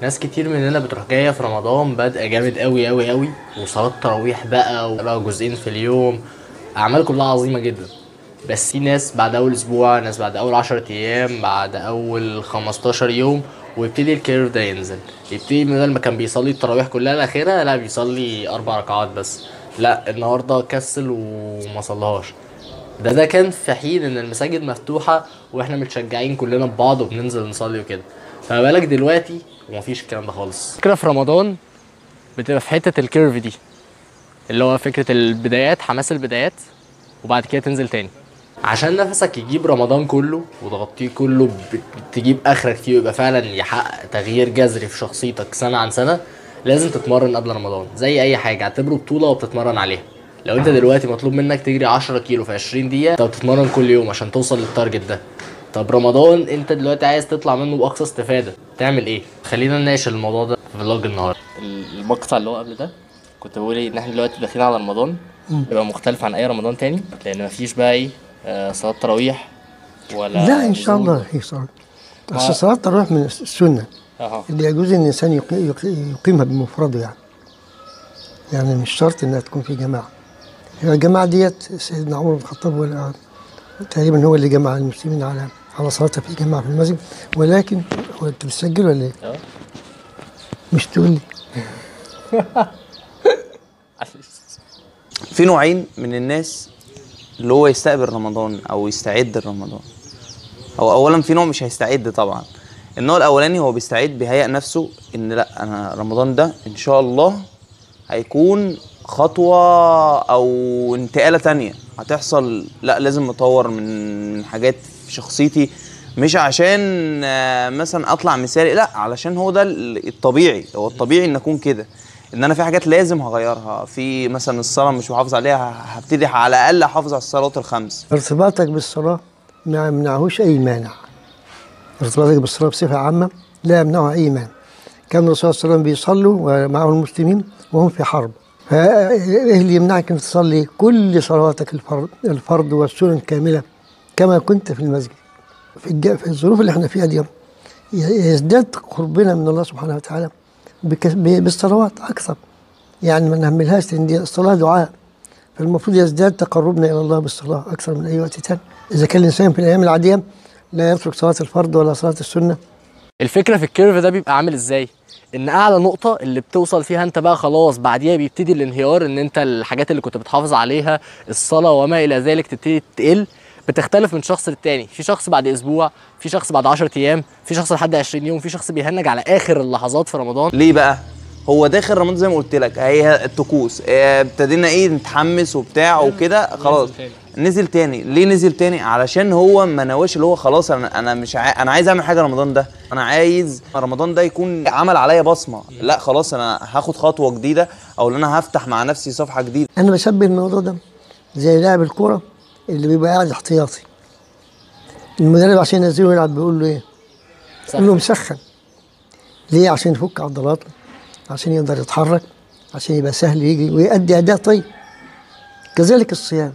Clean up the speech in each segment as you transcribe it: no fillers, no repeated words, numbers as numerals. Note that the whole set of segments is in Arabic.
ناس كتير مننا بتروح جايه في رمضان بادئه جامد قوي قوي قوي، وصلاه تراويح بقى جزئين في اليوم، اعمال كلها عظيمه جدا. بس في ناس بعد اول اسبوع، ناس بعد اول 10 ايام، بعد اول 15 يوم، ويبتدي الكيرف ده ينزل. يبتدي بدل ما كان بيصلي التراويح كلها الاخيره، لا بيصلي 4 ركعات بس. لا النهارده كسل وما صلىهاش. ده كان في حين ان المساجد مفتوحه واحنا متشجعين كلنا ببعض وبننزل نصلي وكده. فما بالك دلوقتي ومفيش الكلام ده خالص. فكرة في رمضان بتبقى في حته الكيرف دي، اللي هو فكره البدايات، حماس البدايات، وبعد كده تنزل تاني. عشان نفسك يجيب رمضان كله وتغطيه كله، تجيب اخرك فيه ويبقى فعلا يحقق تغيير جذري في شخصيتك سنه عن سنه، لازم تتمرن قبل رمضان. زي اي حاجه اعتبره بطوله وبتتمرن عليها. لو انت دلوقتي مطلوب منك تجري 10 كيلو في 20 دقيقه، انت بتتمرن كل يوم عشان توصل للتارجت ده. طب رمضان انت دلوقتي عايز تطلع منه باقصى استفاده، تعمل ايه؟ خلينا نناقش الموضوع ده في فلوج النهارده. المقطع اللي هو قبل ده كنت بقول ايه، ان احنا دلوقتي داخلين على رمضان يبقى مختلف عن اي رمضان تاني، لان مفيش بقى ايه صلاة تراويح ولا لا ان شاء الله في صلاه. اصل صلاه التراويح من السنه اللي يجوز ان الانسان يقيمها بمفرده يعني مش شرط انها تكون في جماعه. هي الجماعه ديت سيدنا عمر بن الخطاب تقريبا هو اللي جمع المسلمين على صلاتها في جماعه في المسجد. ولكن هو انت بتسجل ولا ايه؟ مش تقول لي. في نوعين من الناس اللي هو يستقبل رمضان او يستعد لرمضان. هو اولا في نوع مش هيستعد طبعا. النوع الاولاني هو بيستعد، بيهيئ نفسه ان لا انا رمضان ده ان شاء الله هيكون خطوة او انتقالة تانية هتحصل، لا لازم اطور من حاجات في شخصيتي، مش عشان مثلا اطلع مثالي، لا علشان هو ده الطبيعي. هو الطبيعي ان اكون كده، ان انا في حاجات لازم هغيرها. في مثلا الصلاه مش محافظ عليها، هبتدي على الاقل احافظ على الصلوات الخمس. ارتباطك بالصلاه ما يمنعهوش اي مانع. ارتباطك بالصلاه بصفه عامه لا يمنعه اي مانع. كان الرسول صلى الله عليه وسلم بيصلوا ومعه المسلمين وهم في حرب، فايه اللي يمنعك ان تصلي كل صلواتك الفرض والسنن كامله كما كنت في المسجد؟ في الظروف اللي احنا فيها دي يزداد قربنا من الله سبحانه وتعالى بالصلوات اكثر. يعني ما نهملهاش، لان دي الصلاه دعاء، فالمفروض يزداد تقربنا الى الله بالصلاه اكثر من اي وقت ثاني. اذا كان الانسان في الايام العاديه لا يترك صلاه الفرض ولا صلاه السنه. الفكره في الكيرف ده بيبقى عامل ازاي؟ ان اعلى نقطه اللي بتوصل فيها انت بقى خلاص، بعديها بيبتدي الانهيار، ان انت الحاجات اللي كنت بتحافظ عليها، الصلاه وما الى ذلك، تبتدي تقل. بتختلف من شخص للتاني، في شخص بعد اسبوع، في شخص بعد 10 ايام، في شخص لحد 20 يوم، في شخص بيهنج على اخر اللحظات في رمضان. ليه بقى؟ هو داخل رمضان زي ما قلت لك، هي الطقوس، ابتدينا نتحمس وبتاع وكده، خلاص نزل تاني. ليه نزل تاني؟ علشان هو ما نواش اللي هو خلاص انا مش انا عايز اعمل حاجه رمضان ده، انا عايز رمضان ده يكون عمل عليا بصمه. لا خلاص انا هاخد خطوه جديده، او ان انا هفتح مع نفسي صفحه جديده. انا بشبه الموضوع ده زي لاعب الكوره اللي بيبقى قاعد احتياطي، المدرب عشان ينزله يلعب بيقول له ايه؟ يقول له مسخن. ليه؟ عشان يفك عضلاته، عشان يقدر يتحرك، عشان يبقى سهل يجي ويؤدي اداء طيب. كذلك الصيام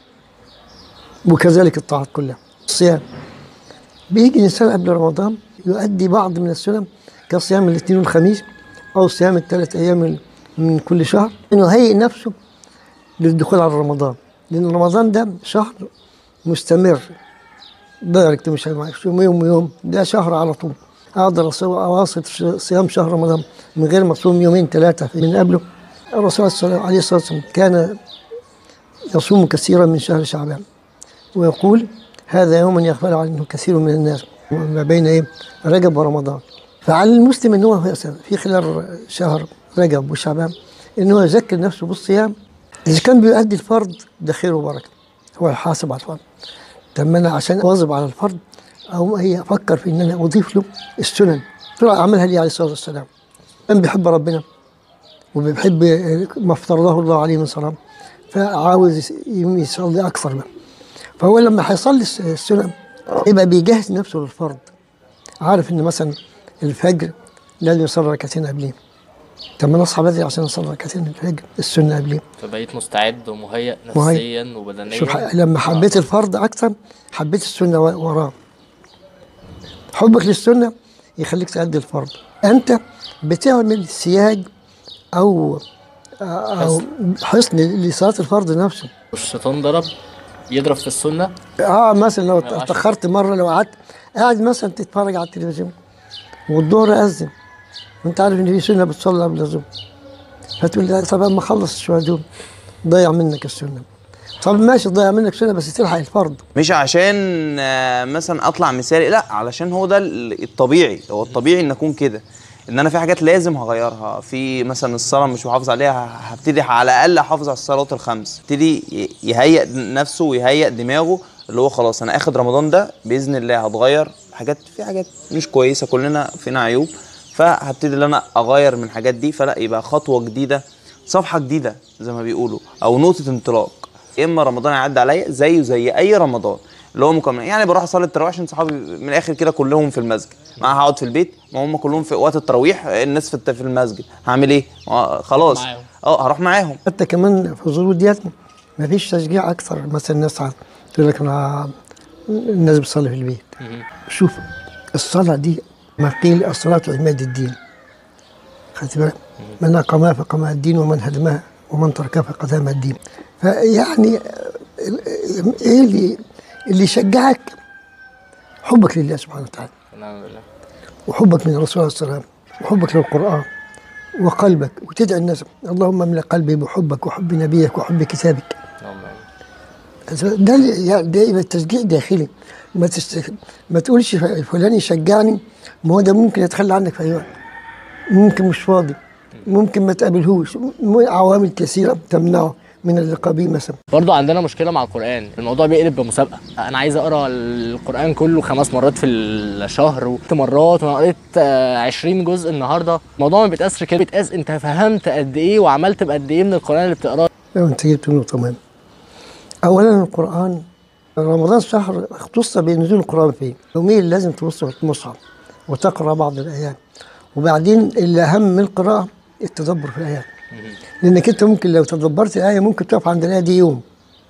وكذلك الطاعات كلها. الصيام بيجي الانسان قبل رمضان يؤدي بعض من السنن كصيام الاثنين والخميس، او صيام ال3 ايام من كل شهر، انه يهيئ نفسه للدخول على رمضان. لان رمضان ده شهر مستمر دايركت، مش يوم ويوم، ده شهر على طول. اقدر اواصل صيام شهر رمضان من غير ما اصوم يومين 3 من قبله. الرسول عليه الصلاه والسلام كان يصوم كثيرا من شهر شعبان، ويقول هذا يوم يغفل عنه كثير من الناس ما بين رجب ورمضان. فعلى المسلم ان هو في خلال شهر رجب وشعبان ان هو يذكر نفسه بالصيام. اذا كان بيؤدي الفرض ده خير وبركه، هو يحاسب على الفرض. طب انا عشان اواظب على الفرض او هي افكر في ان انا اضيف له السنن، اعملها لي عليه الصلاه والسلام. من بيحب ربنا وبيحب ما افترضه الله عليه من صلاه، فعاوز يصلي اكثر بقى. فهو لما هيصلي السنن يبقى بيجهز نفسه للفرض، عارف ان مثلا الفجر لازم يصلي ركعتين قبليه. طب ما اصحى بدري عشان اصلي ركعتين الفجر السنه قبليه، فبقيت مستعد ومهيئ نفسيا وبدنيا. شوف لما حبيت الفرض اكثر حبيت السنه وراه. حبك للسنه يخليك تأدي الفرض. أنت بتعمل سياج أو حصن لصلاة الفرض نفسه. الشيطان ضرب يضرب في السنة. مثلا لو اتأخرت مرة، لو قعدت قاعد مثلا تتفرج على التلفزيون والظهر أذن وأنت عارف إن في سنة بتصلي قبل الظهر، فتقول لي طب أما أخلص شوية دول ضيع منك السنة. طب ماشي ضيع منك سنة بس تلحق الفرض. مش عشان مثلا اطلع مثالي، لا، علشان هو ده الطبيعي. هو الطبيعي ان اكون كده، ان انا في حاجات لازم هغيرها. في مثلا الصلاه مش محافظ عليها، هبتدي على الاقل احافظ على الصلوات الخمس. ابتدي يهيئ نفسه ويهيئ دماغه اللي هو خلاص انا اخد رمضان ده باذن الله هتغير حاجات. في حاجات مش كويسه، كلنا فينا عيوب، فهبتدي ان انا اغير من الحاجات دي. فلا، يبقى خطوه جديده، صفحه جديده زي ما بيقولوا، او نقطه انطلاق. اما رمضان يعدي عليا زيه زي اي رمضان اللي هو مكمل. يعني بروح اصلي التراويح عشان صحابي من الاخر كده كلهم في المسجد، ما هقعد في البيت، ما هم كلهم في وقت التراويح الناس في المسجد، هعمل ايه؟ خلاص هروح معاهم. حتى كمان في الظروف ديت مفيش تشجيع اكثر. مثلا الناس تقول لك انا الناس بتصلي في البيت. شوف الصلاه دي ما قيل الصلاه عماد الدين، خدت بالك؟ من اقامها فقام الدين ومن هدمها ومن تركها فقد هدم الدين. فيعني ايه اللي يشجعك؟ حبك لله سبحانه وتعالى، نعم بالله، وحبك من الرسول عليه الصلاه والسلام، وحبك للقران، وقلبك، وتدعي الناس اللهم املأ قلبي بحبك وحب نبيك وحب كتابك. ده يبقى تشجيع داخلي. ما تقولش فلان يشجعني، ما هو ده ممكن يتخلى عنك في اي وقت، ممكن مش فاضي، ممكن ما تقابلهوش، عوامل كثيره تمنعه من اللقاء بيه مثلا. برضو عندنا مشكله مع القران، الموضوع بيقلب بمسابقه. انا عايز اقرا القران كله 5 مرات في الشهر و6 مرات، وانا قريت 20 جزء النهارده. الموضوع ما بيتقاس كده، بيتقاس انت فهمت قد ايه وعملت بقد ايه من القران اللي بتقراه. انت جبت نقطه مهمه. اولا القران رمضان شهر اختص بنزول القران فيه، يوميا لازم تبص في المصحف وتقرا بعض الايات، وبعدين اللي اهم من القراءه التدبر في الايات. لانك انت ممكن لو تدبرت الايه ممكن تقف عند الايه دي يوم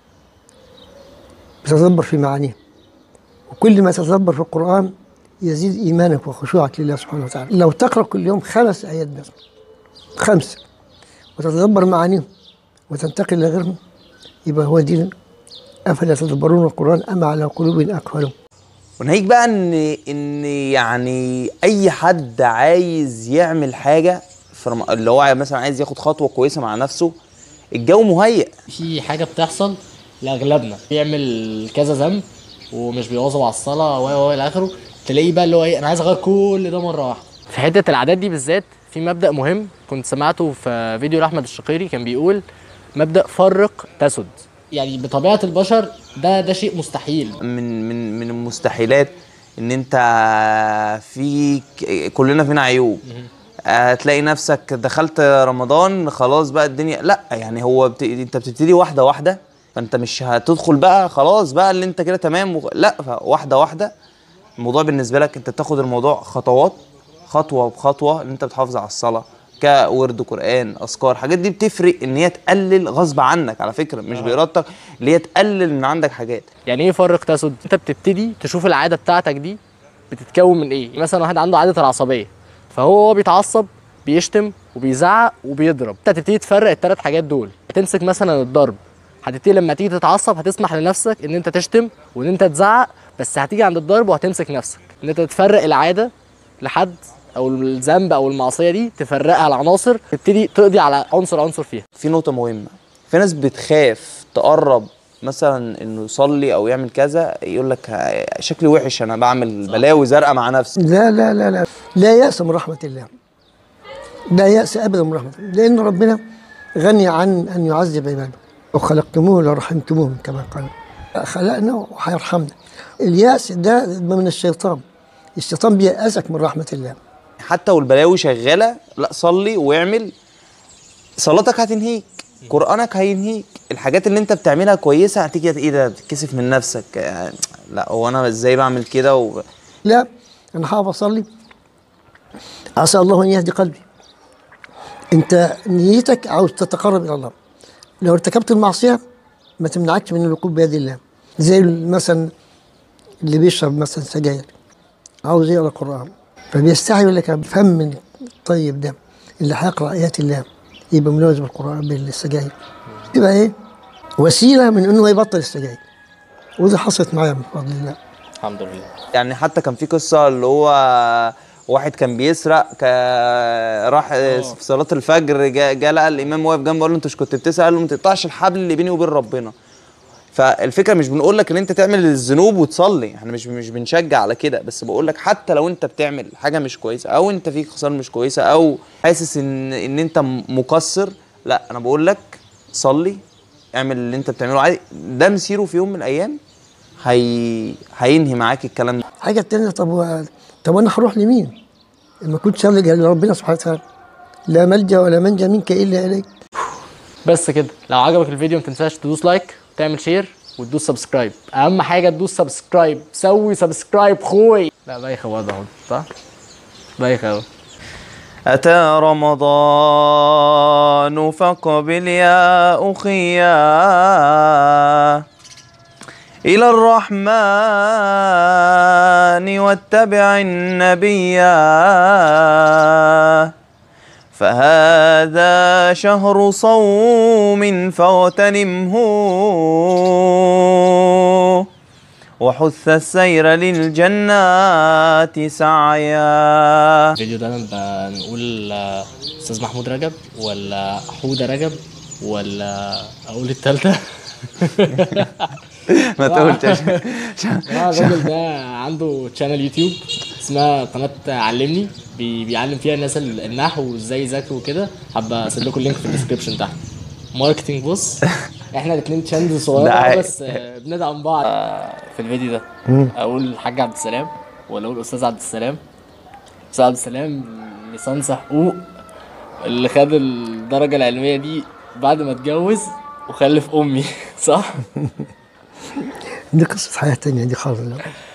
بتتدبر في معانيها. وكل ما تتدبر في القران يزيد ايمانك وخشوعك لله سبحانه وتعالى. لو تقرا كل يوم 5 آيات بس، 5، وتتدبر معانيهم وتنتقل لغيرهم، يبقى هو دين. افلا يتدبرون القران ام على قلوب اقفالهم. وناهيك بقى ان يعني اي حد عايز يعمل حاجه في اللي هو مثلا عايز ياخد خطوه كويسه مع نفسه، الجو مهيئ. في حاجه بتحصل لاغلبنا بيعمل كذا ذنب ومش بيواظب على الصلاه و الى اخره، تلاقيه بقى اللي هو ايه، انا عايز اغير كل ده مره واحده. في حته العادات دي بالذات في مبدا مهم كنت سمعته في فيديو لاحمد الشقيري، كان بيقول مبدا فرق تسد. يعني بطبيعه البشر ده شيء مستحيل. من المستحيلات ان انت كلنا فينا عيوب. هتلاقي نفسك دخلت رمضان خلاص بقى الدنيا، لا يعني هو انت بتبتدي واحده واحده. فانت مش هتدخل بقى خلاص بقى اللي انت كده تمام لا، واحده واحده. الموضوع بالنسبه لك انت بتاخد الموضوع خطوات، خطوه بخطوه، ان انت بتحافظ على الصلاه كورد قران، اذكار. الحاجات دي بتفرق ان هي تقلل غصب عنك على فكره، مش بارادتك، اللي هي تقلل من عندك حاجات. يعني ايه فرق تسد؟ انت بتبتدي تشوف العاده بتاعتك دي بتتكون من ايه. مثلا واحد عنده عاده العصبيه، فهو بيتعصب بيشتم وبيزعق وبيضرب. انت هتبتدي تفرق ال3 حاجات دول. هتمسك مثلا الضرب، هتبتدي لما تيجي تتعصب هتسمح لنفسك ان انت تشتم وان انت تزعق، بس هتيجي عند الضرب وهتمسك نفسك ان انت تفرق العاده لحد، او الذنب او المعصيه دي تفرقها لعناصر، تبتدي تقضي على عنصر فيها. في نقطه مهمه، في ناس بتخاف تقرب مثلا انه يصلي او يعمل كذا، يقول لك شكلي وحش، انا بعمل بلاوي زرقاء مع نفسي. لا لا لا لا، لا يأس من رحمه الله، لا يأس ابدا من رحمه الله، لان ربنا غني عن ان يعذب عباده. وخلقتموه لرحمتموه كما قال، خلقنا وهيرحمنا. اليأس ده من الشيطان، الشيطان بيأسك من رحمه الله. حتى والبلاوي شغاله، لا صلي واعمل، صلاتك هتنهيك، قرآنك هينهيك، الحاجات اللي انت بتعملها كويسه هتيجي ايه ده بتتكسف من نفسك. لا هو انا ازاي بعمل كده لا انا هقف اصلي عسى الله ان يهدي قلبي. انت نيتك عاوز تتقرب الى الله. لو ارتكبت المعصيه ما تمنعكش من الوقوف بيد الله. زي مثلا اللي بيشرب مثلا سجاير عاوز يقرا قرآن، فبيستحي يقول لك فم الطيب ده اللي هيقرأ آيات الله يبقى ملوث بالقرآن بالسجاير، تبقى إيه؟ وسيلة من إنه يبطل السجاير. ودي حصلت معايا بفضل الله. الحمد لله. يعني حتى كان في قصه اللي هو واحد كان بيسرق راح في صلاه الفجر، جاء لقى الامام واقف جنبه قال له انت مش كنت بتسرق؟ قال له ما تقطعش الحبل اللي بيني وبين ربنا. فالفكره مش بنقول لك ان انت تعمل الذنوب وتصلي، احنا مش بنشجع على كده، بس بقول لك حتى لو انت بتعمل حاجه مش كويسه او انت فيك خصال مش كويسه او حاسس ان انت مقصر، لا انا بقول لك صلي، اعمل اللي انت بتعمله عادي، ده مسيره في يوم من الايام هينهي معاك الكلام ده. حاجة تانية، طب أنا هروح لمين؟ ما كنتش ألجأ لربنا سبحانه وتعالى، لا ملجأ ولا منجا منك إلا إليك. بس كده، لو عجبك الفيديو ما تنساش تدوس لايك وتعمل شير وتدوس سبسكرايب. اهم حاجه تدوس سبسكرايب، سوي سبسكرايب خوي. لا بايخه برضه اهو، صح؟ بايخه اهو. أتى رمضان فاقبل يا أخيا إلى الرحمن واتبع النبيا، فهذا شهر صوم فاغتنمه وحث السير للجنات سعيا. الفيديو ده بنقول استاذ محمود رجب ولا حودة رجب ولا اقول التالتة؟ ما تقولش. الراجل ده عنده تشانل يوتيوب اسمها قناة علمني، بيعلم فيها الناس النحو وازاي يذاكروا وكده. حابة اسيب لكم اللينك في الديسكربشن تحت. ماركتنج بص، احنا الاثنين تشانلز صغيره بس بندعم بعض. في الفيديو ده اقول الحاج عبد السلام ولا اقول استاذ عبد السلام؟ استاذ عبد السلام ليسانس حقوق اللي خد الدرجه العلميه دي بعد ما اتجوز وخلف امي، صح؟ دي قصة حياة تانية دي خالص.